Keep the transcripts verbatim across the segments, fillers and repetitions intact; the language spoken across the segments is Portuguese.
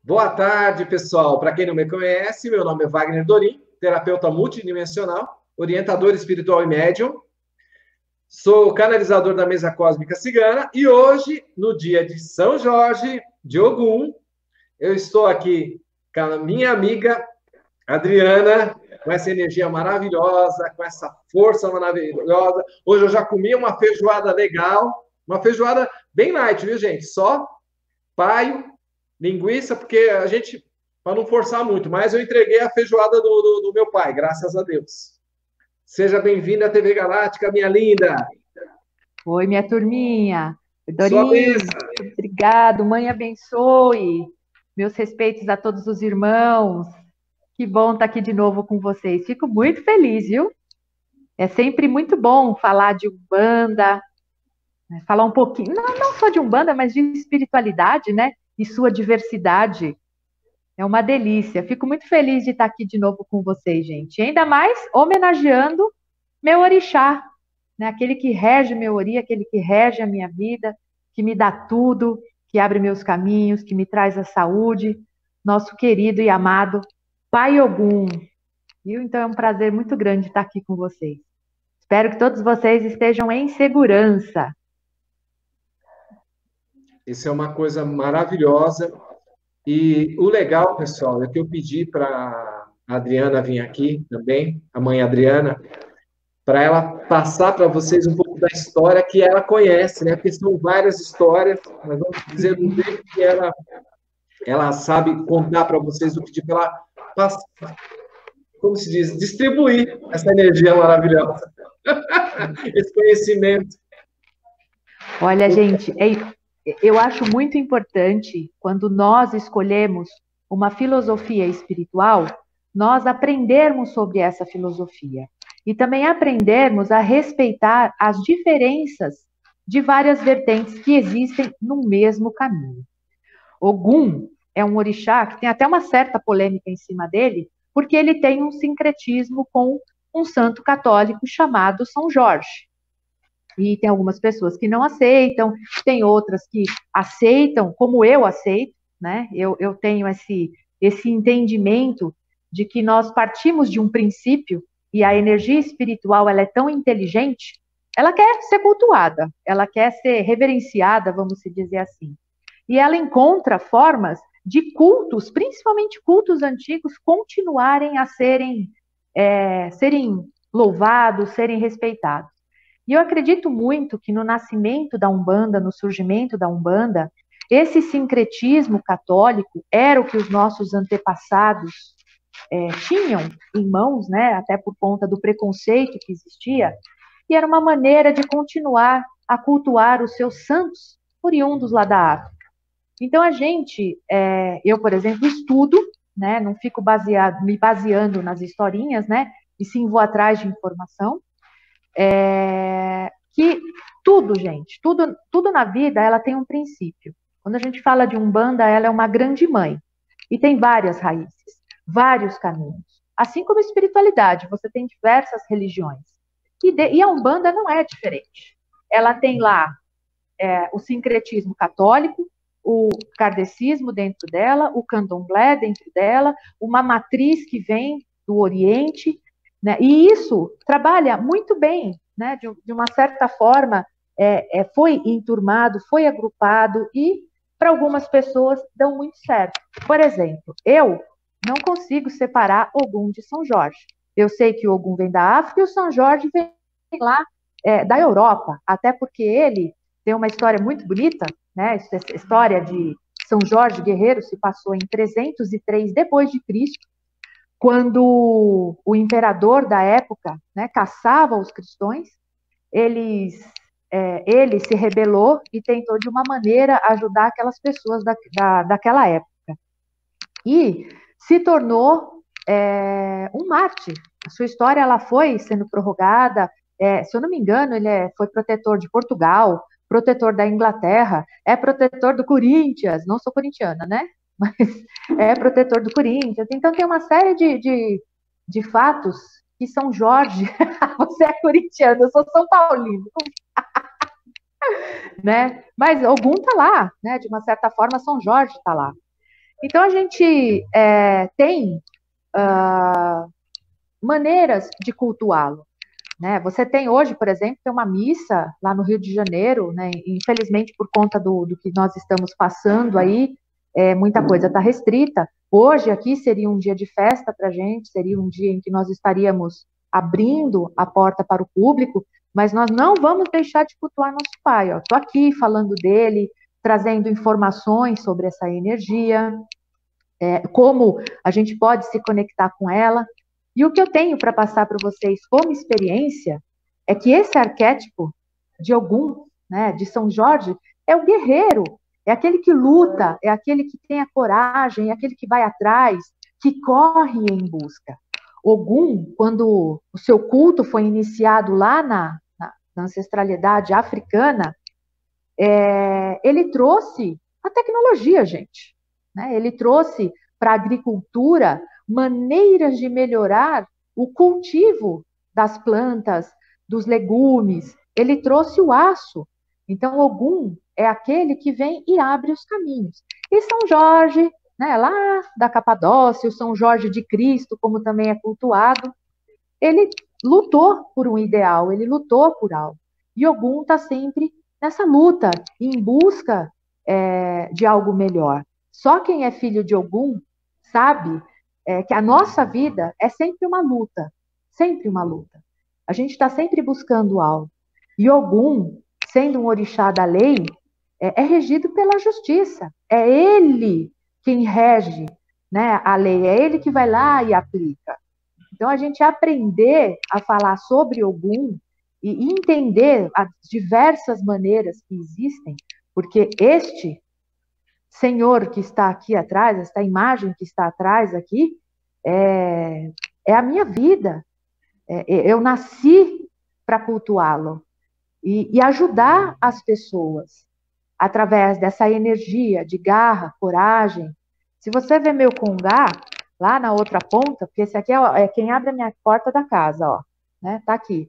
Boa tarde, pessoal. Para quem não me conhece, meu nome é Wagner Dorim, terapeuta multidimensional, orientador espiritual e médium. Sou canalizador da mesa cósmica cigana e hoje, no dia de São Jorge de Ogum, eu estou aqui com a minha amiga Adriana, com essa energia maravilhosa, com essa força maravilhosa. Hoje eu já comi uma feijoada legal, uma feijoada bem light, viu, gente? Só paio, linguiça, porque a gente, para não forçar muito, mas eu entreguei a feijoada do, do, do meu pai, graças a Deus. Seja bem-vinda à T V Galáctica, minha linda. Oi, minha turminha. Sua Dorinho, bênção. muito obrigado. Mãe abençoe. Meus respeitos a todos os irmãos. Que bom estar aqui de novo com vocês. Fico muito feliz, viu? É sempre muito bom falar de Umbanda, né? Falar um pouquinho, não, não só de Umbanda, mas de espiritualidade, né? E sua diversidade. É uma delícia. Fico muito feliz de estar aqui de novo com vocês, gente. E ainda mais homenageando meu orixá, né? Aquele que rege meu ori, aquele que rege a minha vida, que me dá tudo, que abre meus caminhos, que me traz a saúde, nosso querido e amado Pai Ogum. Viu? Então é um prazer muito grande estar aqui com vocês. Espero que todos vocês estejam em segurança. Isso é uma coisa maravilhosa. E o legal, pessoal, é que eu pedi para a Adriana vir aqui também, a mãe Adriana, para ela passar para vocês um pouco da história que ela conhece, né? Porque são várias histórias, mas vamos dizer do jeito que ela, ela sabe contar para vocês, o pedi para ela passar, como se diz, distribuir essa energia maravilhosa, esse conhecimento. Olha, gente, é- eu acho muito importante quando nós escolhemos uma filosofia espiritual, nós aprendermos sobre essa filosofia e também aprendermos a respeitar as diferenças de várias vertentes que existem no mesmo caminho. Ogum é um orixá que tem até uma certa polêmica em cima dele, porque ele tem um sincretismo com um santo católico chamado São Jorge. E tem algumas pessoas que não aceitam, tem outras que aceitam, como eu aceito, né? Eu, eu tenho esse, esse entendimento de que nós partimos de um princípio e a energia espiritual ela é tão inteligente, ela quer ser cultuada, ela quer ser reverenciada, vamos dizer assim. E ela encontra formas de cultos, principalmente cultos antigos, continuarem a serem, é, serem louvados, serem respeitados. E eu acredito muito que no nascimento da Umbanda, no surgimento da Umbanda, esse sincretismo católico era o que os nossos antepassados é, tinham em mãos, né, até por conta do preconceito que existia, e era uma maneira de continuar a cultuar os seus santos oriundos lá da África. Então a gente, é, eu por exemplo, estudo, né, não fico baseado, me baseando nas historinhas, né, e sim vou atrás de informação, é, que tudo, gente, tudo, tudo na vida, ela tem um princípio. Quando a gente fala de Umbanda, ela é uma grande mãe. E tem várias raízes, vários caminhos. Assim como a espiritualidade, você tem diversas religiões. E, de, e a Umbanda não é diferente. Ela tem lá é, o sincretismo católico, o kardecismo dentro dela, o candomblé dentro dela, uma matriz que vem do Oriente, né? E isso trabalha muito bem, né? De, de uma certa forma, é, é, foi enturmado, foi agrupado e, para algumas pessoas, dão muito certo. Por exemplo, eu não consigo separar Ogum de São Jorge. Eu sei que o Ogum vem da África e o São Jorge vem lá é, da Europa, até porque ele tem uma história muito bonita, né? Essa história de São Jorge Guerreiro se passou em trezentos e três depois de Cristo, quando o imperador da época, né, caçava os cristãos, eles, é, ele se rebelou e tentou de uma maneira ajudar aquelas pessoas da, da, daquela época. E se tornou é, um mártir. A sua história ela foi sendo prorrogada. É, se eu não me engano, ele é, foi protetor de Portugal, protetor da Inglaterra, é protetor do Corinthians. Não sou corintiana, né? Mas é protetor do Corinthians. Então tem uma série de, de, de fatos que São Jorge, você é corintiano, eu sou São Paulino, né? Mas algum tá lá, né? De uma certa forma, São Jorge tá lá. Então, a gente é, tem uh, maneiras de cultuá-lo. Né? Você tem hoje, por exemplo, tem uma missa lá no Rio de Janeiro, né? Infelizmente, por conta do, do que nós estamos passando aí, é, muita coisa está restrita. Hoje, aqui, seria um dia de festa para a gente, seria um dia em que nós estaríamos abrindo a porta para o público, mas nós não vamos deixar de cultuar nosso pai. Estou aqui falando dele, trazendo informações sobre essa energia, é, como a gente pode se conectar com ela. E o que eu tenho para passar para vocês como experiência é que esse arquétipo de Ogum, né, de São Jorge, é o guerreiro, é aquele que luta, é aquele que tem a coragem, é aquele que vai atrás, que corre em busca. Ogum, quando o seu culto foi iniciado lá na, na, na ancestralidade africana, é, ele trouxe a tecnologia, gente. Né? Ele trouxe para a agricultura maneiras de melhorar o cultivo das plantas, dos legumes. Ele trouxe o aço. Então, Ogum é aquele que vem e abre os caminhos. E São Jorge, né, lá da Capadócia, o São Jorge de Cristo, como também é cultuado, ele lutou por um ideal, ele lutou por algo. E Ogum está sempre nessa luta, em busca é, de algo melhor. Só quem é filho de Ogum sabe é, que a nossa vida é sempre uma luta, sempre uma luta. A gente está sempre buscando algo. E Ogum, sendo um orixá da lei, é, é regido pela justiça. É ele quem rege, né, a lei, é ele que vai lá e aplica. Então, a gente aprender a falar sobre Ogum e entender as diversas maneiras que existem, porque este senhor que está aqui atrás, esta imagem que está atrás aqui, é, é a minha vida. É, eu nasci para cultuá-lo e, e ajudar as pessoas através dessa energia de garra, coragem. Se você vê meu congá lá na outra ponta, porque esse aqui é, é quem abre a minha porta da casa, ó, né? Tá aqui.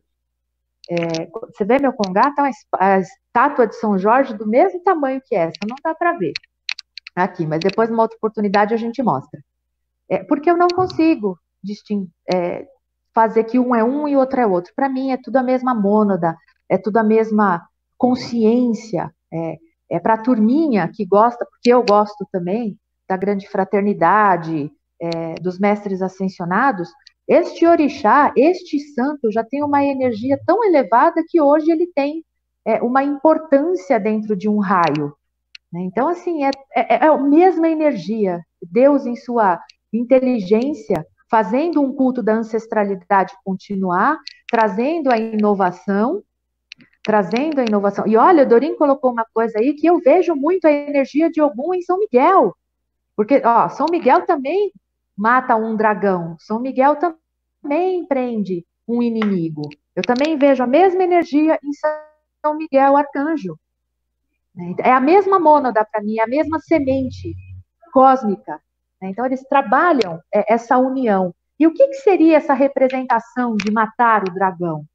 É, você vê meu congá, tá a estátua de São Jorge do mesmo tamanho que essa, não dá para ver aqui, mas depois, numa outra oportunidade, a gente mostra. É, porque eu não consigo distinguir, é, fazer que um é um e outro é outro. Para mim, é tudo a mesma mônada, é tudo a mesma consciência. É, é para a turminha que gosta, porque eu gosto também da grande fraternidade, é, dos mestres ascensionados. Este orixá, este santo, já tem uma energia tão elevada que hoje ele tem é, uma importância dentro de um raio. Então, assim, é, é, é a mesma energia. Deus, em sua inteligência, fazendo um culto da ancestralidade continuar, trazendo a inovação, trazendo a inovação. E olha, o Dorim colocou uma coisa aí que eu vejo muito a energia de Ogum em São Miguel. Porque, ó, São Miguel também mata um dragão. São Miguel também prende um inimigo. Eu também vejo a mesma energia em São Miguel, arcanjo. É a mesma mônada para mim, é a mesma semente cósmica. Então, eles trabalham essa união. E o que, que seria essa representação de matar o dragão?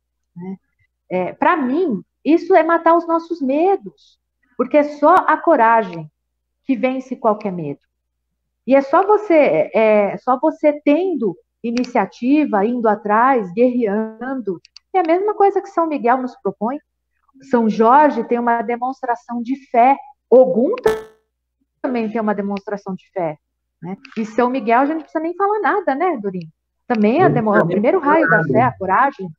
É, para mim, isso é matar os nossos medos, porque é só a coragem que vence qualquer medo. E é só você, é só você tendo iniciativa, indo atrás, guerreando. É a mesma coisa que São Miguel nos propõe. São Jorge tem uma demonstração de fé. Ogum também tem uma demonstração de fé. Né? E São Miguel a gente não precisa nem falar nada, né, Dorim? Também é o primeiro raio da fé, a coragem.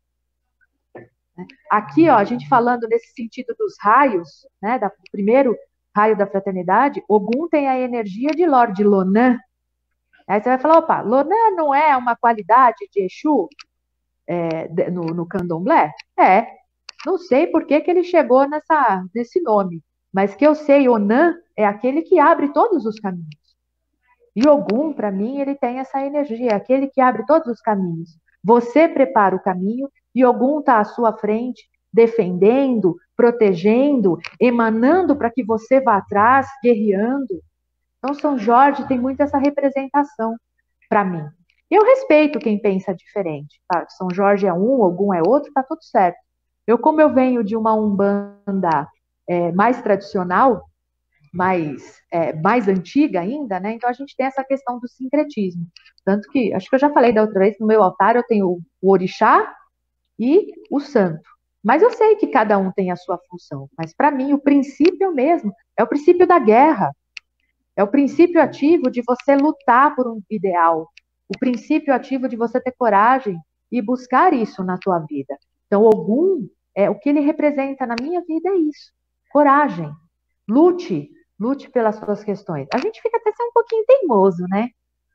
Aqui, ó, a gente falando nesse sentido dos raios, né, do primeiro raio da fraternidade, Ogum tem a energia de Lorde Lonan. Aí você vai falar, opa, Lonan não é uma qualidade de Exu é, no, no candomblé? É. Não sei por que, que ele chegou nessa, nesse nome, mas que eu sei, Onan é aquele que abre todos os caminhos. E Ogum, para mim, ele tem essa energia, aquele que abre todos os caminhos. Você prepara o caminho e Ogum está à sua frente, defendendo, protegendo, emanando para que você vá atrás, guerreando. Então, São Jorge tem muito essa representação para mim. Eu respeito quem pensa diferente. Tá? São Jorge é um, Ogum é outro, está tudo certo. Eu, como eu venho de uma Umbanda é, mais tradicional, mais, é, mais antiga ainda, né? Então a gente tem essa questão do sincretismo. Tanto que, acho que eu já falei da outra vez, no meu altar eu tenho o, o orixá e o santo. Mas eu sei que cada um tem a sua função. Mas para mim, o princípio mesmo é o princípio da guerra. É o princípio ativo de você lutar por um ideal. O princípio ativo de você ter coragem e buscar isso na tua vida. Então, Ogum, é, o que ele representa na minha vida é isso. Coragem. Lute. Lute pelas suas questões. A gente fica até sendo um pouquinho teimoso, né?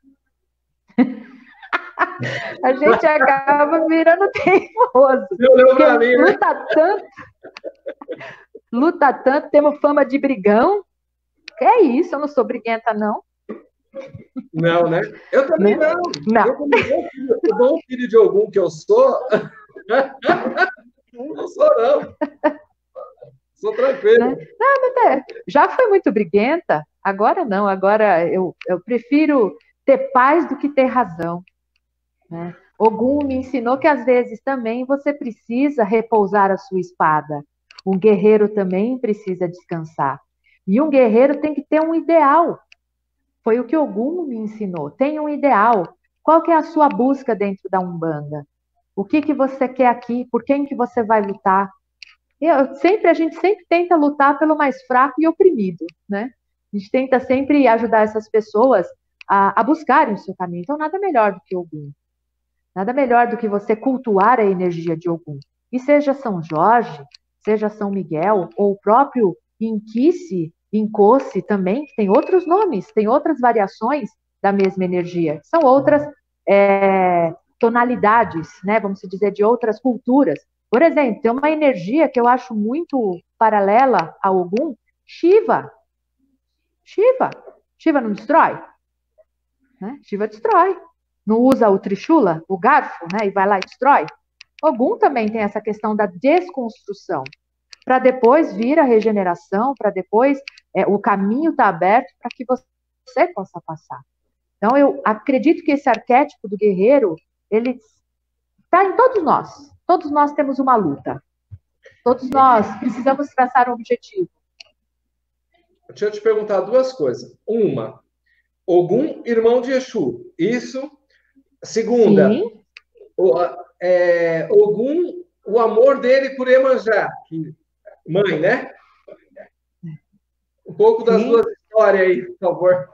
A gente acaba virando teimoso. Porque luta tanto, luta tanto, temos fama de brigão. Que é isso, eu não sou briguenta, não. Não, né? Eu também né? não. Não. Eu, como filho, o bom filho de Ogum que eu sou, não sou, não. Sou tranquilo. Né? Não, mas é, já foi muito briguenta, agora não. Agora eu, eu prefiro ter paz do que ter razão. Né? Ogum me ensinou que às vezes também você precisa repousar a sua espada. Um guerreiro também precisa descansar. E um guerreiro tem que ter um ideal. Foi o que Ogum me ensinou. Tem um ideal. Qual que é a sua busca dentro da Umbanda? O que, que você quer aqui? Por quem que você vai lutar? Eu, sempre, a gente sempre tenta lutar pelo mais fraco e oprimido, né? A gente tenta sempre ajudar essas pessoas a, a buscarem o seu caminho. Então, nada melhor do que Ogum. Nada melhor do que você cultuar a energia de Ogum. E seja São Jorge, seja São Miguel, ou o próprio Inquice, Incoce também, tem outros nomes, tem outras variações da mesma energia. São outras é, tonalidades, né, vamos dizer, de outras culturas. Por exemplo, tem uma energia que eu acho muito paralela a Ogum, Shiva. Shiva. Shiva não destrói? Né? Shiva destrói. Não usa o Trishula, o garfo, né, e vai lá e destrói? Ogum também tem essa questão da desconstrução, para depois vir a regeneração, para depois é, o caminho está aberto para que você possa passar. Então, eu acredito que esse arquétipo do guerreiro, ele está em todos nós. Todos nós temos uma luta. Todos nós precisamos traçar um objetivo. Deixa eu te perguntar duas coisas. Uma, Ogum, irmão de Exu. Isso. Segunda, Sim. O, é, Ogum, o amor dele por Iemanjá. Mãe, né? Um pouco das Sim. duas histórias aí, por favor.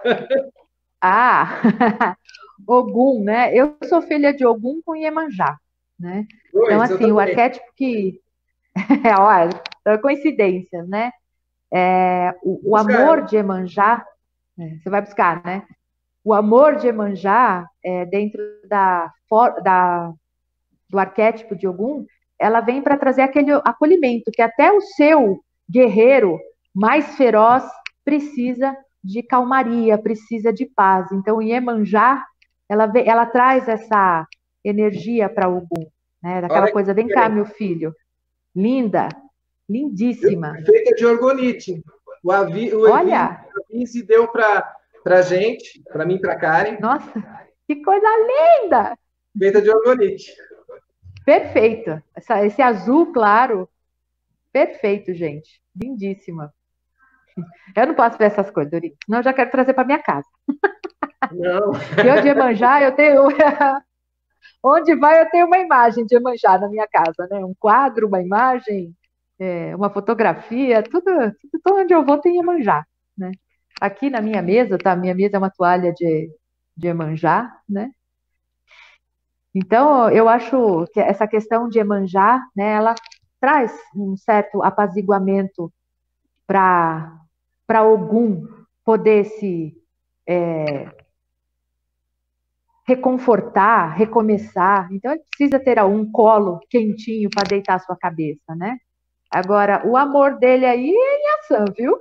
Ah, Ogum, né? Eu sou filha de Ogum com Iemanjá, né? Pois, então, assim, o arquétipo que... é, olha, é coincidência, né? É, o, o amor de Iemanjá, é, você vai buscar, né? O amor de Iemanjá, é, dentro da, da, do arquétipo de Ogum, ela vem para trazer aquele acolhimento, que até o seu guerreiro mais feroz precisa de calmaria, precisa de paz. Então, Iemanjá, ela, vem, ela traz essa energia para Ogum, né? Daquela Olha coisa, vem cá, meu filho, linda, lindíssima. Feita de orgonite. O Avi, o Olha, se deu para a gente, para mim e para Karen. Nossa, que coisa linda! Feita de orgonite. Perfeito. Essa, esse azul claro, perfeito, gente. Lindíssima. Eu não posso ver essas coisas, Dorito, senão eu já quero trazer para minha casa. Não. Eu de Iemanjá, eu tenho... Onde vai, eu tenho uma imagem de Iemanjá na minha casa, né? Um quadro, uma imagem, é, uma fotografia, tudo, tudo onde eu vou tem Iemanjá, né? Aqui na minha mesa, tá? Minha mesa é uma toalha de, de Iemanjá, né? Então, eu acho que essa questão de Iemanjá, né, ela traz um certo apaziguamento para para Ogum poder se é, reconfortar, recomeçar. Então, ele precisa ter um colo quentinho para deitar a sua cabeça, né? Agora, o amor dele aí é em ação, viu?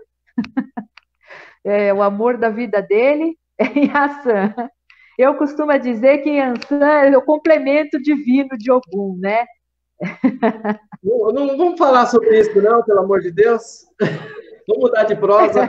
É, o amor da vida dele é em ação. Eu costumo dizer que Yansan é o complemento divino de Ogum, né? Não, não vamos falar sobre isso, não, pelo amor de Deus. Vamos mudar de prosa.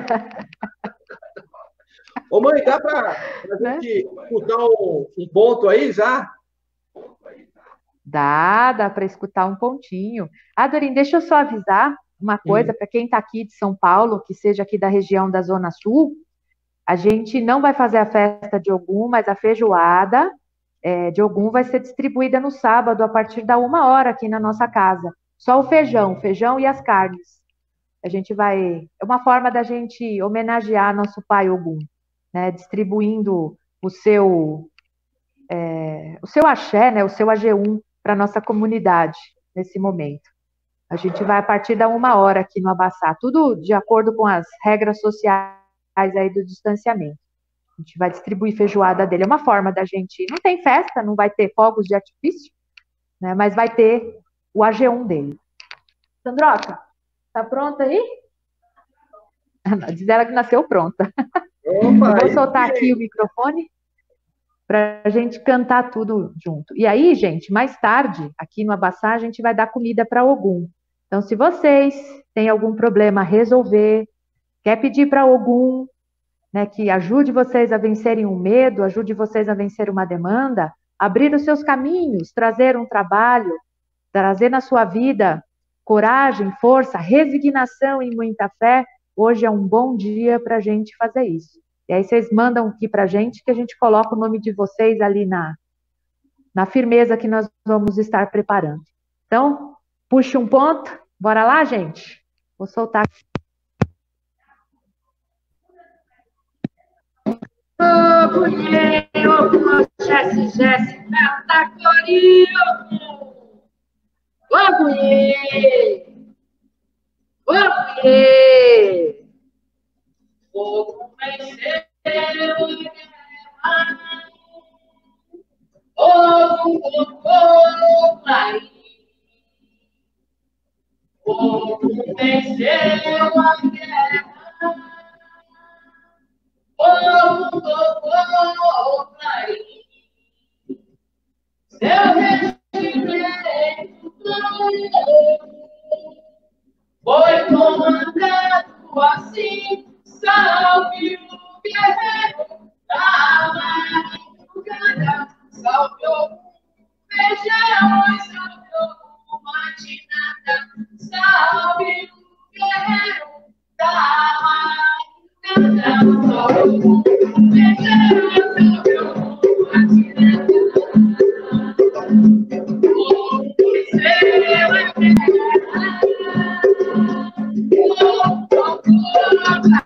Ô, mãe, dá para a gente escutar um, um ponto aí já? Dá, dá para escutar um pontinho. Ah, Dorinha, deixa eu só avisar. uma coisa, Hum. para quem está aqui de São Paulo, que seja aqui da região da Zona Sul, a gente não vai fazer a festa de Ogum, mas a feijoada é, de Ogum vai ser distribuída no sábado, a partir da uma hora aqui na nossa casa. Só o feijão, feijão e as carnes. A gente vai... É uma forma da gente homenagear nosso pai Ogum, né? Distribuindo o seu, é, o seu axé, né? O seu ajeum para a nossa comunidade nesse momento. A gente vai a partir da uma hora aqui no Abassá, tudo de acordo com as regras sociais aí do distanciamento. A gente vai distribuir feijoada dele. É uma forma da gente... Não tem festa, não vai ter fogos de artifício, né? Mas vai ter o ajeum dele. Sandroca, tá pronta aí? Diz ela que nasceu pronta. Opa, Eu vou aí soltar sim. aqui o microfone para a gente cantar tudo junto. E aí, gente, mais tarde, aqui no Abassá, a gente vai dar comida para Ogum. Então, se vocês têm algum problema a resolver, quer pedir para Ogum, né, que ajude vocês a vencerem um medo, ajude vocês a vencer uma demanda, abrir os seus caminhos, trazer um trabalho, trazer na sua vida coragem, força, resignação e muita fé, hoje é um bom dia para a gente fazer isso. E aí vocês mandam aqui para a gente, que a gente coloca o nome de vocês ali na, na firmeza que nós vamos estar preparando. Então, puxe um ponto, bora lá, gente? Vou soltar aqui. Ogum, Ogum, Jesse, Jesse, Catacori, Ogum. Ogum, Ogum. Ogum venceu a guerra. Ogum colocou pra ir. Ogum venceu a guerra. Ogum colocou pra ir. Seu regimento foi comandado assim. Salve o guerreiro da madrugada, salve o feijão, salve o matinada, salve o guerreiro da madrugada, salve o feijão, salve o matinada. O Viseu é guerra, o procura.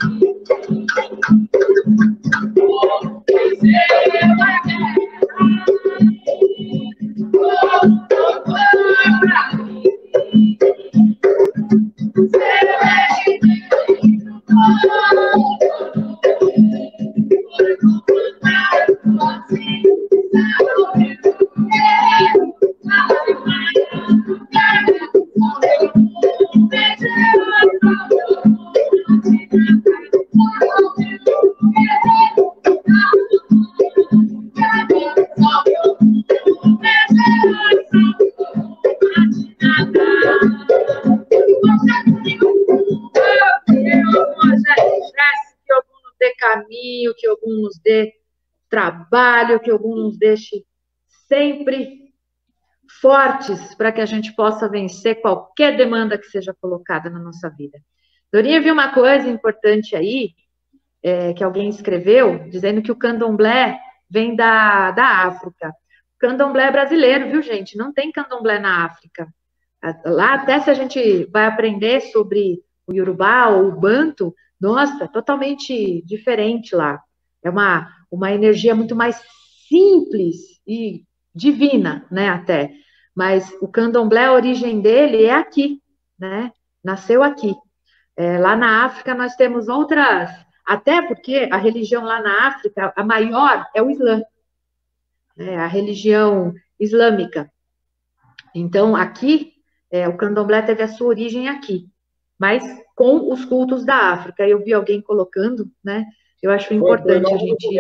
Caminho, que Ogum nos dê trabalho, que Ogum nos deixe sempre fortes para que a gente possa vencer qualquer demanda que seja colocada na nossa vida. Dorinha viu uma coisa importante aí, é, que alguém escreveu, dizendo que o candomblé vem da, da África. O candomblé é brasileiro, viu, gente? Não tem candomblé na África. Lá, até se a gente vai aprender sobre o Yorubá ou o Banto, nossa, totalmente diferente lá. É uma, uma energia muito mais simples e divina, né, até. Mas o candomblé, a origem dele é aqui, né? Nasceu aqui. É, lá na África nós temos outras, até porque a religião lá na África, a maior é o Islã, né, a religião islâmica. Então, aqui, é, o candomblé teve a sua origem aqui, mas com os cultos da África. Eu vi alguém colocando, né? Eu acho importante foi, foi a gente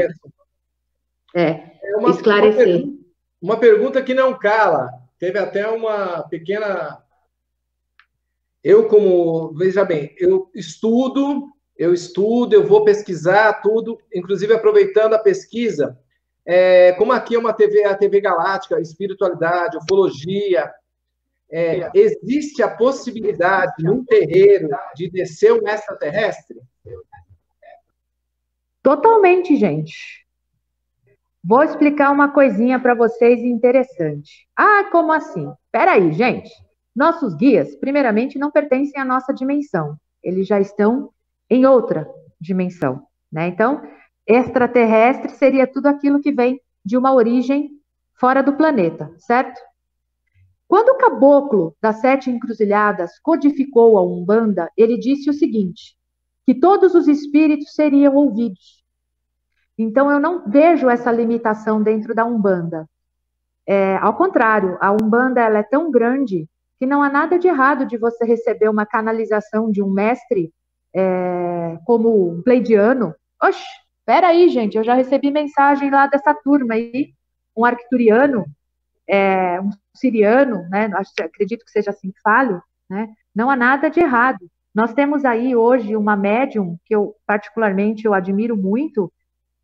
é, é uma, esclarecer. Uma, uma pergunta que não cala. Teve até uma pequena... Eu, como... Veja bem, eu estudo, eu estudo, eu vou pesquisar tudo, inclusive aproveitando a pesquisa, é, como aqui é uma T V, a T V Galáctica, espiritualidade, ufologia, É, existe a possibilidade, num terreiro, de descer um extraterrestre? Totalmente, gente. Vou explicar uma coisinha para vocês interessante. Ah, como assim? Peraí, gente. Nossos guias, primeiramente, não pertencem à nossa dimensão. Eles já estão em outra dimensão, né? Então, extraterrestre seria tudo aquilo que vem de uma origem fora do planeta, certo? Quando o caboclo das sete encruzilhadas codificou a Umbanda, ele disse o seguinte, que todos os espíritos seriam ouvidos. Então, eu não vejo essa limitação dentro da Umbanda. É, ao contrário, a Umbanda ela é tão grande que não há nada de errado de você receber uma canalização de um mestre é, como um pleidiano. Oxe, peraí, gente, eu já recebi mensagem lá dessa turma aí, um arcturiano, é, um siriano, né? Acredito que seja assim que fale, né? Não há nada de errado. Nós temos aí hoje uma médium que eu particularmente eu admiro muito,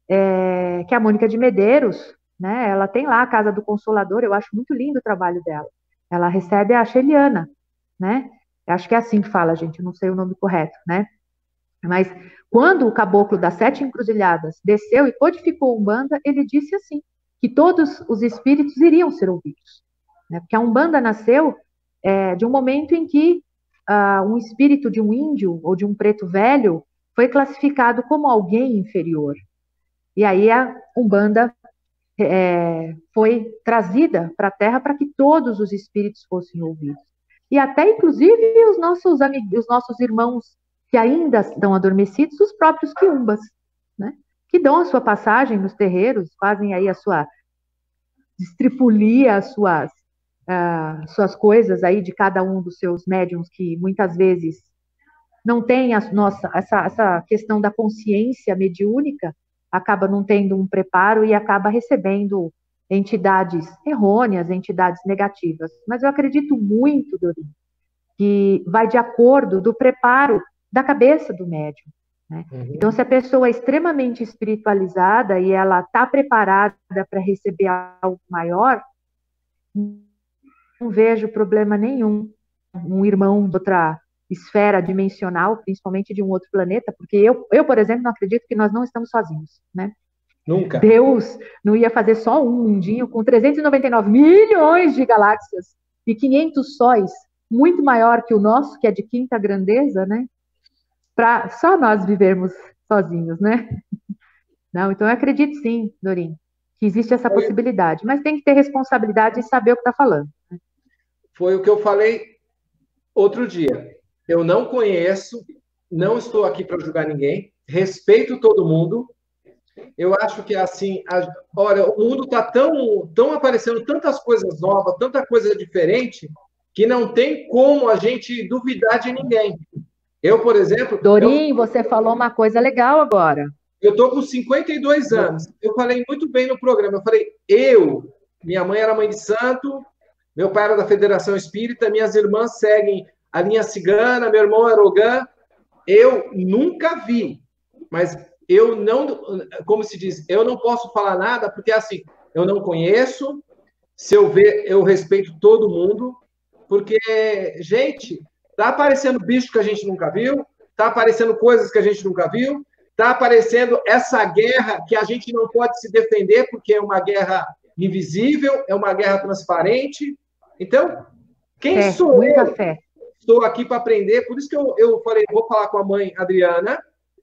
é, que é a Mônica de Medeiros, né? Ela tem lá a Casa do Consolador, eu acho muito lindo o trabalho dela. Ela recebe a Sheliana, né? Eu acho que é assim que fala, gente, eu não sei o nome correto, né? Mas quando o caboclo das sete encruzilhadas desceu e codificou a Umbanda, ele disse assim, que todos os espíritos iriam ser ouvidos, né? Porque a Umbanda nasceu é, de um momento em que uh, um espírito de um índio ou de um preto velho foi classificado como alguém inferior. E aí a Umbanda é, foi trazida para a Terra para que todos os espíritos fossem ouvidos. E até, inclusive, os nossos, amigos, os nossos irmãos que ainda estão adormecidos, os próprios quiumbas, né? Que dão a sua passagem nos terreiros, fazem aí a sua estripulia, as suas, uh, suas coisas aí de cada um dos seus médiums, que muitas vezes não tem a nossa, essa, essa questão da consciência mediúnica, acaba não tendo um preparo e acaba recebendo entidades errôneas, entidades negativas. Mas eu acredito muito, Dorinha, que vai de acordo do preparo da cabeça do médium, né? Uhum. Então, se a pessoa é extremamente espiritualizada e ela está preparada para receber algo maior, não vejo problema nenhum. Um irmão de outra esfera dimensional, principalmente de um outro planeta, porque eu, eu, por exemplo, não acredito que nós não estamos sozinhos, né? Nunca. Deus não ia fazer só um mundinho com trezentos e noventa e nove milhões de galáxias e quinhentos sóis, muito maior que o nosso, que é de quinta grandeza, né? Para só nós vivermos sozinhos, né? Não, então eu acredito sim, Dorim, que existe essa Foi... possibilidade, mas tem que ter responsabilidade e saber o que está falando. Foi o que eu falei outro dia. Eu não conheço, não estou aqui para julgar ninguém, respeito todo mundo. Eu acho que assim, a... olha, o mundo está tão, tão aparecendo tantas coisas novas, tanta coisa diferente, que não tem como a gente duvidar de ninguém. Eu, por exemplo... Dorim, eu... você falou uma coisa legal agora. Eu estou com cinquenta e dois anos. Eu falei muito bem no programa. Eu falei, eu, minha mãe era mãe de santo, meu pai era da Federação Espírita, minhas irmãs seguem a linha cigana, meu irmão era Ogã. Eu nunca vi, mas eu não, como se diz, eu não posso falar nada, porque assim, eu não conheço, se eu ver, eu respeito todo mundo, porque, gente, tá aparecendo bicho que a gente nunca viu, tá aparecendo coisas que a gente nunca viu, tá aparecendo essa guerra que a gente não pode se defender, porque é uma guerra invisível, é uma guerra transparente. Então, quem fé, sou muita eu? Fé. Estou aqui para aprender, por isso que eu, eu falei, vou falar com a mãe Adriana,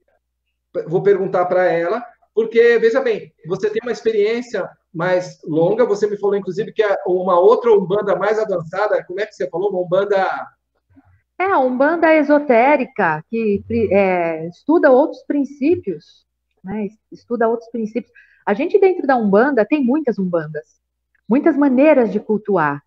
vou perguntar para ela, porque, veja bem, você tem uma experiência mais longa, você me falou, inclusive, que é uma outra Umbanda mais avançada, como é que você falou? Uma Umbanda... É, a Umbanda esotérica, que é, estuda outros princípios, né? Estuda outros princípios. A gente, dentro da Umbanda, tem muitas Umbandas, muitas maneiras de cultuar,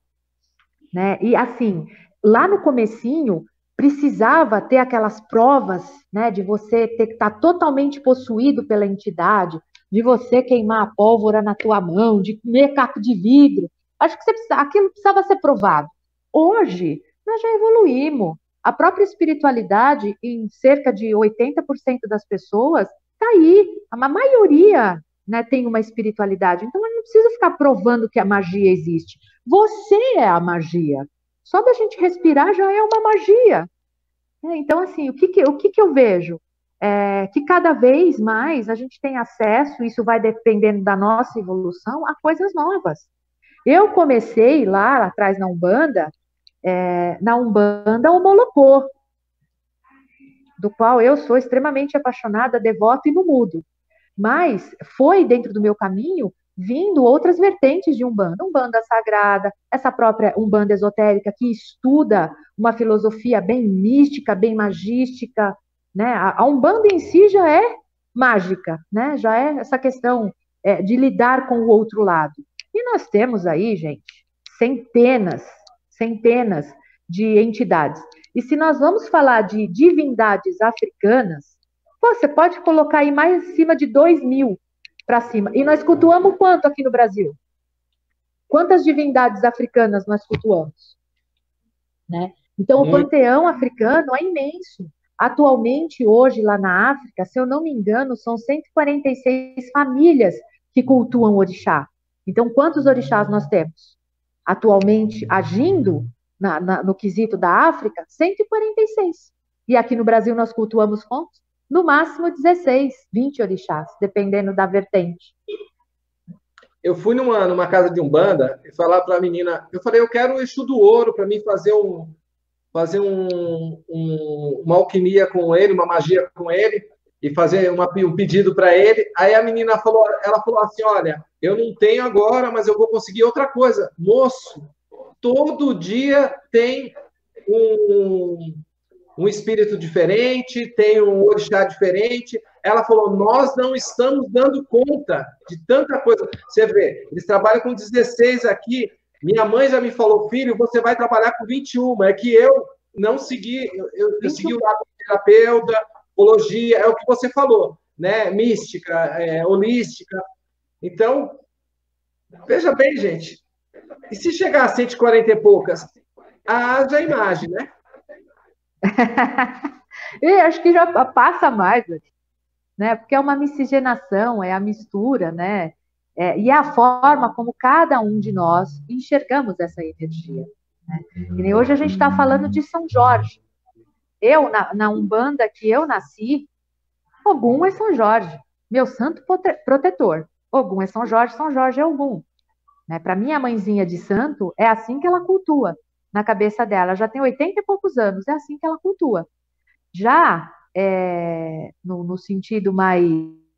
né? E, assim, lá no comecinho, precisava ter aquelas provas, né, de você ter que estar totalmente possuído pela entidade, de você queimar a pólvora na tua mão, de comer caco de vidro. Acho que você precisa, aquilo precisava ser provado. Hoje, nós já evoluímos. A própria espiritualidade, em cerca de oitenta por cento das pessoas, está aí. A maioria, né, tem uma espiritualidade. Então, eu não preciso ficar provando que a magia existe. Você é a magia. Só da gente respirar já é uma magia. Então, assim, o que, que, o que, que eu vejo? É que cada vez mais a gente tem acesso, isso vai dependendo da nossa evolução, a coisas novas. Eu comecei lá atrás na Umbanda, é, na Umbanda Omolocô, do qual eu sou extremamente apaixonada, devota e não mudo. Mas foi dentro do meu caminho vindo outras vertentes de Umbanda, Umbanda sagrada, essa própria Umbanda esotérica que estuda uma filosofia bem mística, bem magística, né? A Umbanda em si já é mágica, né? Já é essa questão é, de lidar com o outro lado. E nós temos aí, gente, centenas, centenas de entidades. E se nós vamos falar de divindades africanas, você pode colocar aí mais acima de dois mil para cima. E nós cultuamos quanto aqui no Brasil? Quantas divindades africanas nós cultuamos? Né? Então, o panteão africano é imenso. Atualmente, hoje, lá na África, se eu não me engano, são cento e quarenta e seis famílias que cultuam o orixá. Então, quantos orixás nós temos? Atualmente, agindo na, na, no quesito da África, cento e quarenta e seis. E aqui no Brasil, nós cultuamos quantos? No máximo dezesseis, vinte orixás, dependendo da vertente. Eu fui numa, numa casa de Umbanda e falar para a menina, eu falei, eu quero o Exu do Ouro para mim fazer, um, fazer um, um, uma alquimia com ele, uma magia com ele, e fazer uma, um pedido para ele. Aí a menina falou, ela falou assim, olha, eu não tenho agora, mas eu vou conseguir outra coisa. Moço, todo dia tem um... um espírito diferente, tem um orixá diferente. Ela falou, nós não estamos dando conta de tanta coisa. Você vê, eles trabalham com dezesseis aqui. Minha mãe já me falou, filho, você vai trabalhar com vinte e um. É que eu não segui, eu, eu segui o lado do terapeuta, psicologia, é o que você falou, né? Mística, é, holística. Então, veja bem, gente, e se chegar a cento e quarenta e poucas, haja imagem, né? Eu acho que já passa mais, né? Porque é uma miscigenação, é a mistura, né? É, e é a forma como cada um de nós enxergamos essa energia. Né? E nem hoje a gente está falando de São Jorge. Eu, na, na Umbanda que eu nasci, Ogum é São Jorge, meu santo protetor. Ogum é São Jorge, São Jorge é Ogum. Né? Para minha mãezinha de santo, é assim que ela cultua. Na cabeça dela, já tem oitenta e poucos anos, é assim que ela cultua. Já é, no, no sentido mais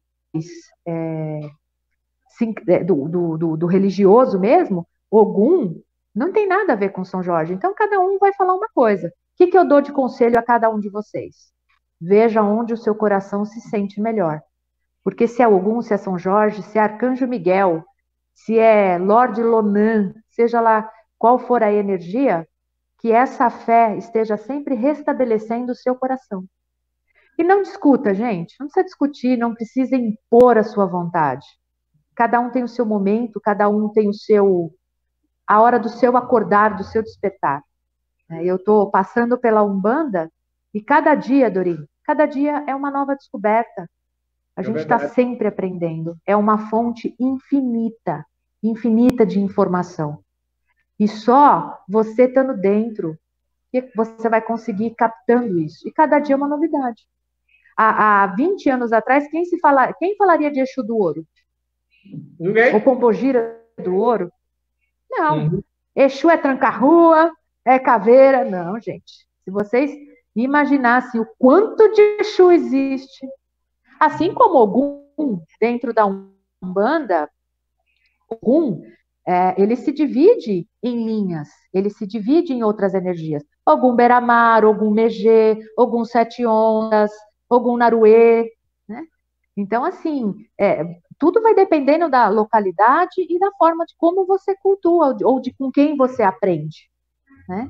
é, sim, do, do, do, do religioso mesmo, Ogum não tem nada a ver com São Jorge. Então, cada um vai falar uma coisa. O que, que eu dou de conselho a cada um de vocês? Veja onde o seu coração se sente melhor. Porque se é Ogum, se é São Jorge, se é Arcanjo Miguel, se é Lorde Lonan, seja lá qual for a energia, que essa fé esteja sempre restabelecendo o seu coração. E não discuta, gente, não precisa discutir, não precisa impor a sua vontade. Cada um tem o seu momento, cada um tem o seu, a hora do seu acordar, do seu despertar. Eu estou passando pela Umbanda e cada dia, Dorim, cada dia é uma nova descoberta. A gente está sempre aprendendo. É uma fonte infinita, infinita de informação. E só você estando dentro, que você vai conseguir ir captando isso. E cada dia é uma novidade. Há, há vinte anos atrás, quem, se fala, quem falaria de Exu do Ouro? Ninguém. Ou Pombogira do Ouro? Não. Uhum. Exu é tranca-rua, é caveira. Não, gente. Se vocês imaginassem o quanto de Exu existe, assim como Ogum, dentro da Umbanda, Ogum, é, ele se divide em linhas, ele se divide em outras energias. Ogum Beramar, Ogum Megê, Ogum Sete Ondas, Ogum Naruê, né? Então, assim, é, tudo vai dependendo da localidade e da forma de como você cultua, ou de com quem você aprende, né?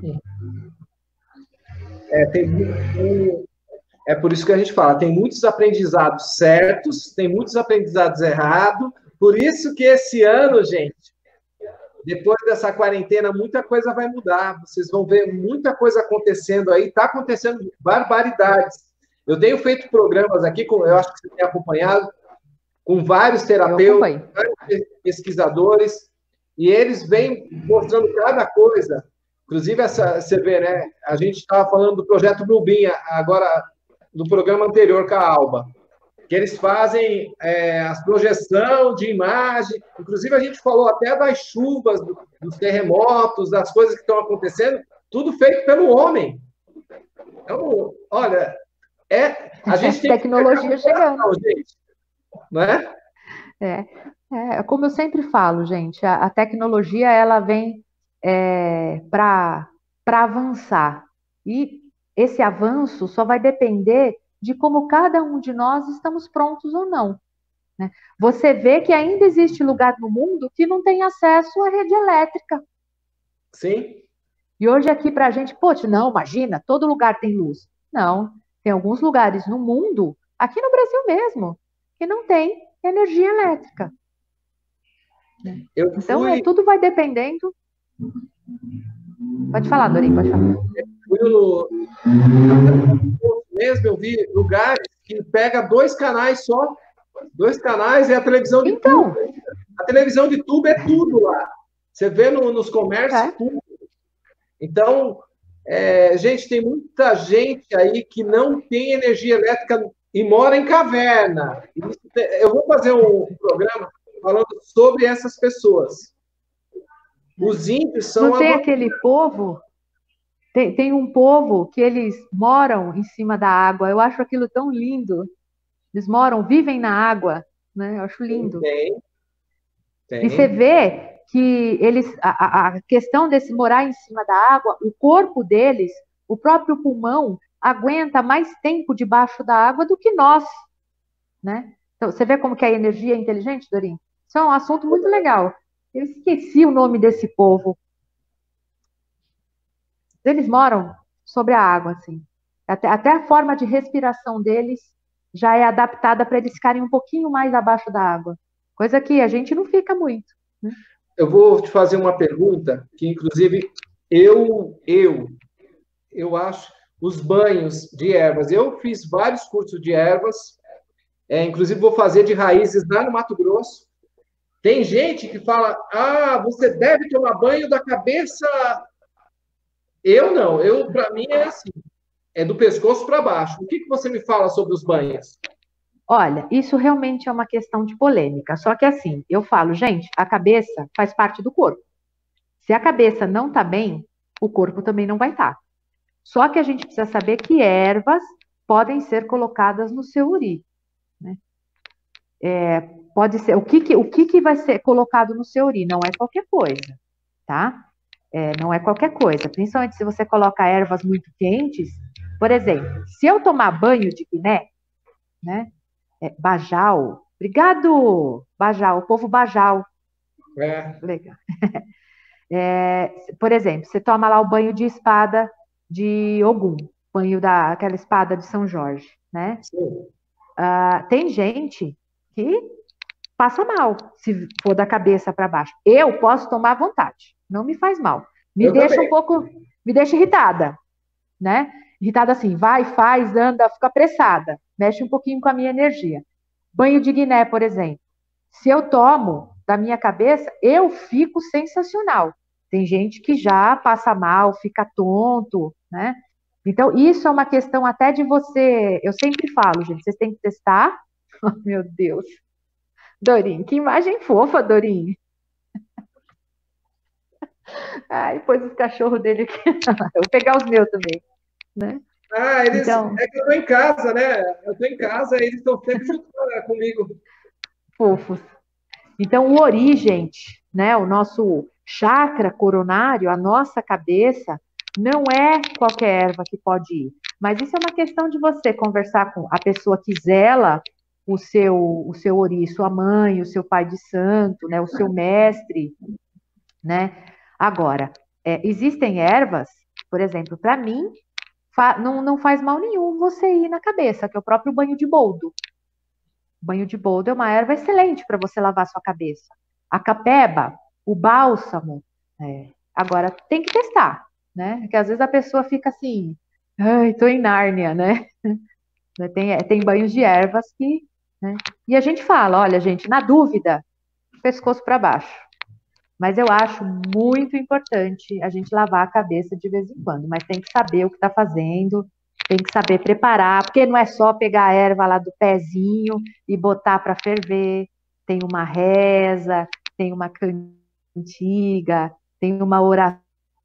É, tem, tem, é por isso que a gente fala, tem muitos aprendizados certos, tem muitos aprendizados errados, por isso que esse ano, gente, depois dessa quarentena, muita coisa vai mudar. Vocês vão ver muita coisa acontecendo aí. Está acontecendo barbaridades. Eu tenho feito programas aqui, com, eu acho que você tem acompanhado, com vários terapeutas, vários pesquisadores, e eles vêm mostrando cada coisa. Inclusive, essa, você vê, né? A gente estava falando do projeto Bluebeam, agora, do programa anterior com a Alba, que eles fazem é, a projeção de imagem. Inclusive, a gente falou até das chuvas, do, dos terremotos, das coisas que estão acontecendo, tudo feito pelo homem. Então, olha, é, a gente tem tecnologia chegando, gente, não é? É, é, como eu sempre falo, gente, a, a tecnologia ela vem é, para para avançar. E esse avanço só vai depender de como cada um de nós estamos prontos ou não, né? Você vê que ainda existe lugar no mundo que não tem acesso à rede elétrica. Sim. E hoje aqui para a gente, poxa, não, imagina, todo lugar tem luz. Não, tem alguns lugares no mundo, aqui no Brasil mesmo, que não tem energia elétrica. Eu então, fui... é, tudo vai dependendo. Pode falar, Dorinho, pode falar. Eu fui no... mesmo, eu vi lugares que pega dois canais só, dois canais e a televisão de então, tubo. A televisão de tubo é tudo lá. Você vê no, nos comércios, é. tudo. Então, é, gente, tem muita gente aí que não tem energia elétrica e mora em caverna. Eu vou fazer um programa falando sobre essas pessoas. Os índios são... Não tem aquele povo... Tem, tem um povo que eles moram em cima da água. Eu acho aquilo tão lindo. Eles moram, vivem na água, né? Eu acho lindo. Tem. Tem. E você vê que eles, a, a questão desse morar em cima da água, o corpo deles, o próprio pulmão, aguenta mais tempo debaixo da água do que nós, né? Então, você vê como que a energia é inteligente, Dorinho? Isso é um assunto muito legal. Eu esqueci o nome desse povo. Eles moram sobre a água, assim. Até, até a forma de respiração deles já é adaptada para eles ficarem um pouquinho mais abaixo da água. Coisa que a gente não fica muito, né? Eu vou te fazer uma pergunta que, inclusive, eu, eu, eu acho os banhos de ervas. Eu fiz vários cursos de ervas, é, inclusive vou fazer de raízes lá no Mato Grosso. Tem gente que fala, ah, você deve tomar banho da cabeça. Eu não, eu para mim é assim, é do pescoço para baixo. O que, que você me fala sobre os banhos? Olha, isso realmente é uma questão de polêmica. Só que assim, eu falo, gente, a cabeça faz parte do corpo. Se a cabeça não está bem, o corpo também não vai estar. Só que a gente precisa saber que ervas podem ser colocadas no seu uri, né? É, pode ser, o que, que, o que, que vai ser colocado no seu uri? Não é qualquer coisa, tá? É, não é qualquer coisa, principalmente se você coloca ervas muito quentes. Por exemplo, se eu tomar banho de guiné, né? É, Bajau, obrigado, Bajau, o povo Bajau. É. Legal. É, por exemplo, você toma lá o banho de espada de Ogum, banho da aquela espada de São Jorge, né? Sim. Ah, tem gente que passa mal se for da cabeça para baixo. Eu posso tomar à vontade, não me faz mal. Me Eu deixa também. um pouco, me deixa irritada, né? Irritada assim, vai, faz, anda, fica apressada, mexe um pouquinho com a minha energia. Banho de Guiné, por exemplo. Se eu tomo da minha cabeça, eu fico sensacional. Tem gente que já passa mal, fica tonto, né? Então, isso é uma questão até de você. Eu sempre falo, gente, vocês têm que testar. Oh, meu Deus. Dorinho, que imagem fofa, Dorinho. Ai, pôs os cachorros dele aqui. Eu vou pegar os meus também, né? Ah, eles. Então, É que eu estou em casa, né? Eu estou em casa, eles estão sempre junto comigo. fofos. Então, o ori, gente, né? O nosso chakra coronário, a nossa cabeça, não é qualquer erva que pode ir. Mas isso é uma questão de você conversar com a pessoa que zela o seu, o seu ori, sua mãe, o seu pai de santo, né? O seu mestre, né? Agora, é, existem ervas, por exemplo, para mim, fa- não, não faz mal nenhum você ir na cabeça, que é o próprio banho de boldo. Banho de boldo é uma erva excelente para você lavar sua cabeça. A capeba, o bálsamo. É. Agora, tem que testar, né? Porque às vezes a pessoa fica assim, ai, tô em Nárnia, né? Tem, tem banhos de ervas que, né? E a gente fala, olha, gente, na dúvida, pescoço para baixo, Mas eu acho muito importante a gente lavar a cabeça de vez em quando, mas tem que saber o que está fazendo, tem que saber preparar, porque não é só pegar a erva lá do pezinho e botar para ferver. Tem uma reza, tem uma cantiga, tem uma oração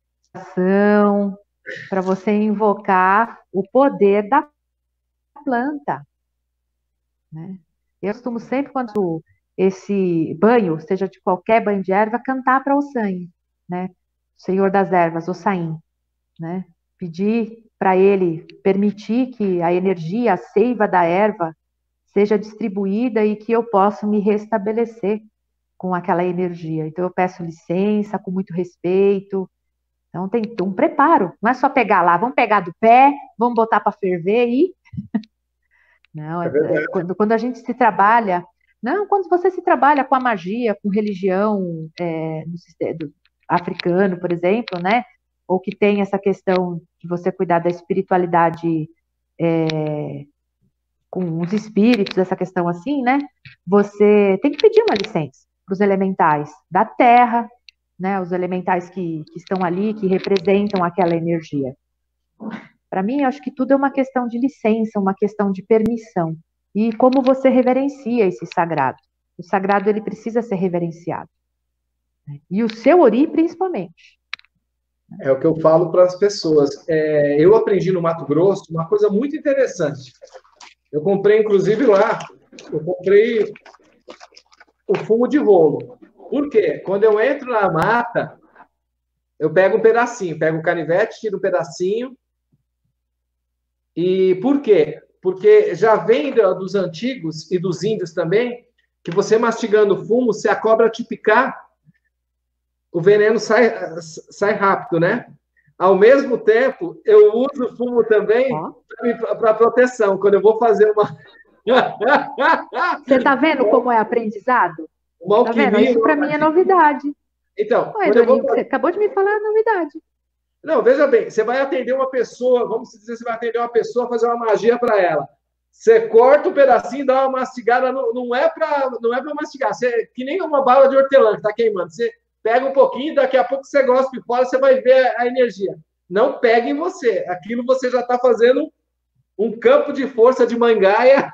para você invocar o poder da planta, né? Eu costumo sempre, quando esse banho, seja de qualquer banho de erva, cantar para o Ossanho, né? Senhor das ervas, Ossain, né? Pedir para ele permitir que a energia, a seiva da erva, seja distribuída e que eu possa me restabelecer com aquela energia. Então eu peço licença, com muito respeito. Então tem um preparo, não é só pegar lá, vamos pegar do pé, vamos botar para ferver e não, é, é, quando, quando a gente se trabalha, não, quando você se trabalha com a magia, com religião é, no sistema do- africano, por exemplo, né? Ou que tem essa questão de você cuidar da espiritualidade é, com os espíritos, essa questão assim, né? Você tem que pedir uma licença para os elementais da terra, né? Os elementais que, que estão ali, que representam aquela energia. Para mim, eu acho que tudo é uma questão de licença, uma questão de permissão. E como você reverencia esse sagrado. O sagrado, ele precisa ser reverenciado. E o seu ori, principalmente. É o que eu falo para as pessoas. É, eu aprendi no Mato Grosso uma coisa muito interessante. Eu comprei, inclusive, lá, eu comprei o fumo de rolo. Por quê? Quando eu entro na mata, eu pego um pedacinho, pego o canivete, tiro um pedacinho. E por quê? Porque já vem dos antigos e dos índios também, que você mastigando fumo, se a cobra te picar, o veneno sai, sai rápido, né? Ao mesmo tempo, eu uso o fumo também para proteção. Quando eu vou fazer uma. Você está vendo como é aprendizado? Uma Tá vendo? alquimia. Isso para mim é novidade. Então, Ué, quando eu vou Dorinho, você acabou de me falar a novidade. Não, veja bem, você vai atender uma pessoa, vamos dizer, você vai atender uma pessoa, fazer uma magia para ela. Você corta um pedacinho, dá uma mastigada, não, não é para não é para mastigar, você, que nem uma bala de hortelã que está queimando. Você pega um pouquinho, daqui a pouco você gospe fora, você vai ver a energia. Não pegue em você, aquilo você já está fazendo um campo de força de mangaia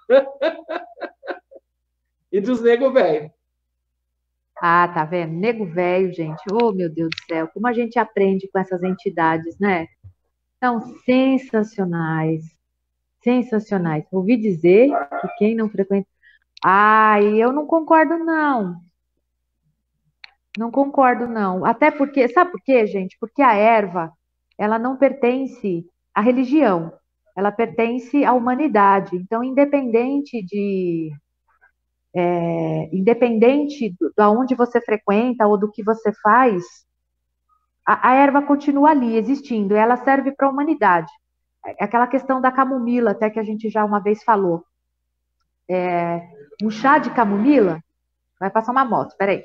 e dos nego velho. Ah, tá vendo? Nego velho, gente. Oh, meu Deus do céu, como a gente aprende com essas entidades, né? São sensacionais. Sensacionais. Ouvi dizer que quem não frequenta. Ai, eu não concordo, não. Não concordo, não. Até porque, sabe por quê, gente? Porque a erva, ela não pertence à religião. Ela pertence à humanidade. Então, independente de é, independente da onde você frequenta ou do que você faz, a, a erva continua ali, existindo, e ela serve para a humanidade. É aquela questão da camomila, até que a gente já uma vez falou. É, um chá de camomila, vai passar uma moto, peraí.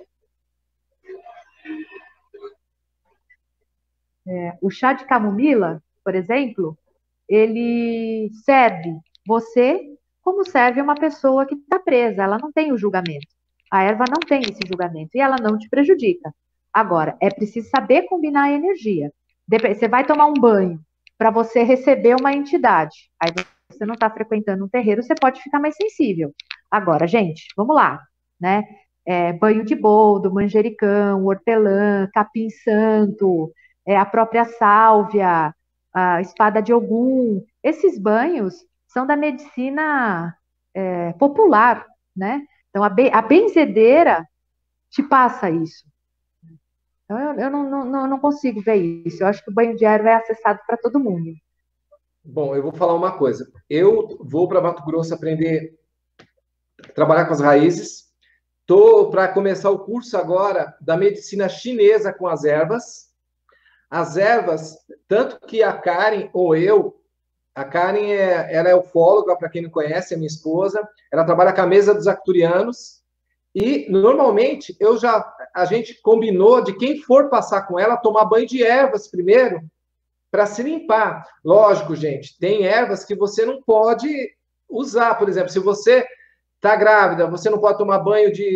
É, o chá de camomila, por exemplo, ele serve você como serve uma pessoa que está presa, ela não tem o julgamento. A erva não tem esse julgamento e ela não te prejudica. Agora, é preciso saber combinar a energia. Você vai tomar um banho para você receber uma entidade. Aí você não está frequentando um terreiro, você pode ficar mais sensível. Agora, gente, vamos lá, né? É, banho de boldo, manjericão, hortelã, capim santo, é, a própria sálvia, a espada de Ogum. Esses banhos são da medicina é, popular, né? Então, a, be a benzedeira te passa isso. Então, eu, eu não, não, não consigo ver isso. Eu acho que o banho de erva é acessado para todo mundo. Bom, eu vou falar uma coisa. Eu vou para Mato Grosso aprender a trabalhar com as raízes. Estou para começar o curso agora da medicina chinesa com as ervas. As ervas, tanto que a Karen ou eu, a Karen é, ela é ufóloga, para quem não conhece, é minha esposa. Ela trabalha com a mesa dos acturianos. E, normalmente, eu já, a gente combinou de quem for passar com ela, tomar banho de ervas primeiro, para se limpar. Lógico, gente, tem ervas que você não pode usar. Por exemplo, se você está grávida, você não pode tomar banho de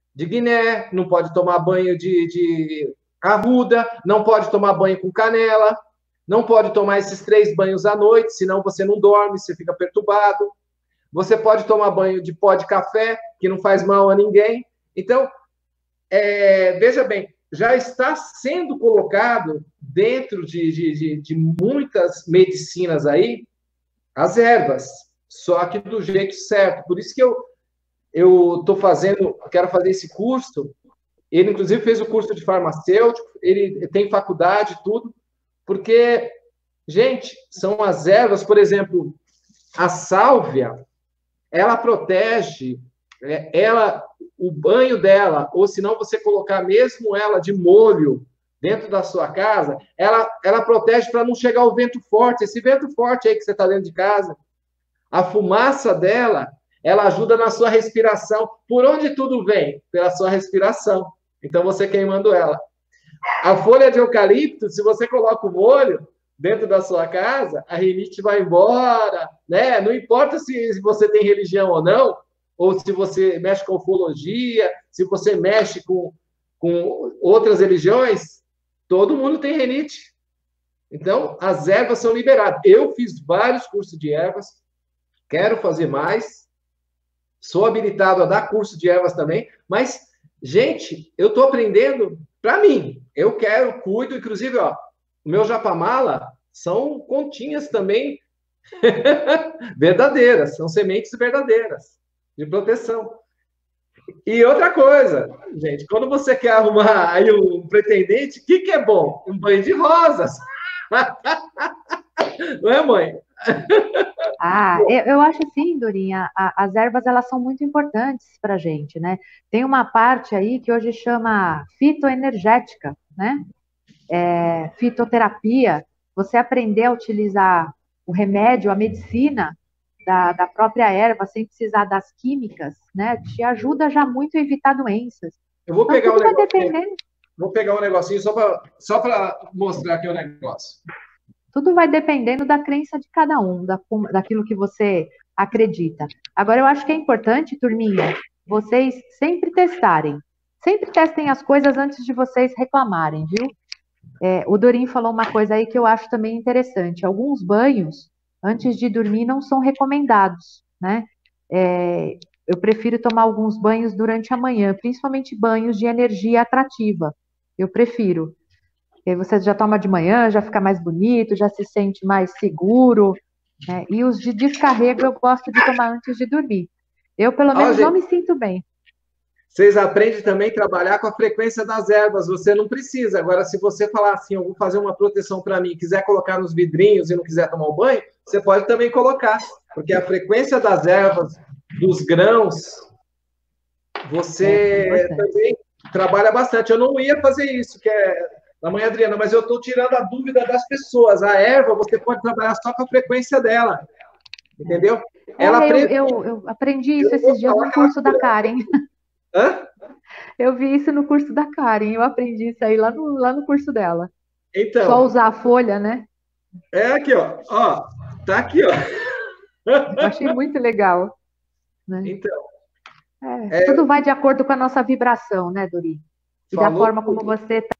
de guiné, não pode tomar banho de, de arruda, não pode tomar banho com canela, não pode tomar esses três banhos à noite, senão você não dorme, você fica perturbado. Você pode tomar banho de pó de café, que não faz mal a ninguém. Então, é, veja bem, já está sendo colocado dentro de, de, de, de muitas medicinas aí as ervas, só que do jeito certo. Por isso que eu eu estou fazendo, quero fazer esse curso. Ele, inclusive, fez o curso de farmacêutico, ele tem faculdade, tudo, porque, gente, são as ervas, por exemplo, a sálvia, ela protege, ela, o banho dela, ou se não você colocar mesmo ela de molho dentro da sua casa, ela, ela protege para não chegar o vento forte, esse vento forte aí que você está dentro de casa, a fumaça dela, ela ajuda na sua respiração. Por onde tudo vem? Pela sua respiração. Então, você queimando ela. A folha de eucalipto, se você coloca o molho dentro da sua casa, a rinite vai embora, né? Não importa se você tem religião ou não, ou se você mexe com ufologia, se você mexe com, com outras religiões, todo mundo tem rinite. Então, as ervas são liberadas. Eu fiz vários cursos de ervas, quero fazer mais, sou habilitado a dar curso de ervas também, mas, gente, eu estou aprendendo para mim. Eu quero, cuido, inclusive, ó, o meu japamala são continhas também verdadeiras, são sementes verdadeiras de proteção. E outra coisa, gente, quando você quer arrumar aí um pretendente, o que, que é bom? Um banho de rosas. Não é, mãe? Ah, eu, eu acho assim, Dorinha, a- as ervas elas são muito importantes para a gente, né? Tem uma parte aí que hoje chama fitoenergética, né? É, fitoterapia, você aprender a utilizar o remédio, a medicina da, da própria erva, sem precisar das químicas, né? Te ajuda já muito a evitar doenças. Eu vou Então, pegar um tudo vai negocinho, depender, vou pegar um negocinho só para só para mostrar aqui o negócio. tudo vai dependendo da crença de cada um, da, daquilo que você acredita. Agora, eu acho que é importante, turminha, vocês sempre testarem. Sempre testem as coisas antes de vocês reclamarem, viu? É, o Dorim falou uma coisa aí que eu acho também interessante. Alguns banhos, antes de dormir, não são recomendados, né? É, eu prefiro tomar alguns banhos durante a manhã, principalmente banhos de energia atrativa. Eu prefiro. E aí você já toma de manhã, já fica mais bonito, já se sente mais seguro, né? E os de descarrego eu gosto de tomar antes de dormir. Eu, pelo Ó, menos, não me gente, sinto bem. vocês aprendem também a trabalhar com a frequência das ervas. Você não precisa. Agora, se você falar assim, eu vou fazer uma proteção para mim, quiser colocar nos vidrinhos e não quiser tomar o banho, você pode também colocar. Porque a frequência das ervas, dos grãos, É, é você importante. também trabalha bastante. Eu não ia fazer isso, que é da mãe Adriana, mas eu estou tirando a dúvida das pessoas. A erva, você pode trabalhar só com a frequência dela. Entendeu? Ela É, eu, previne. eu, eu aprendi Eu isso não vou esses dias falar no que ela curso da cura. Karen. Hã? Eu vi isso no curso da Karen, eu aprendi isso aí lá no, lá no curso dela. Só Então, usar a folha, né? é aqui, ó. Ó, tá aqui, ó. Eu achei muito legal, né? Então, É, é, tudo vai de acordo com a nossa vibração, né, Dori? E da falou forma como tudo. você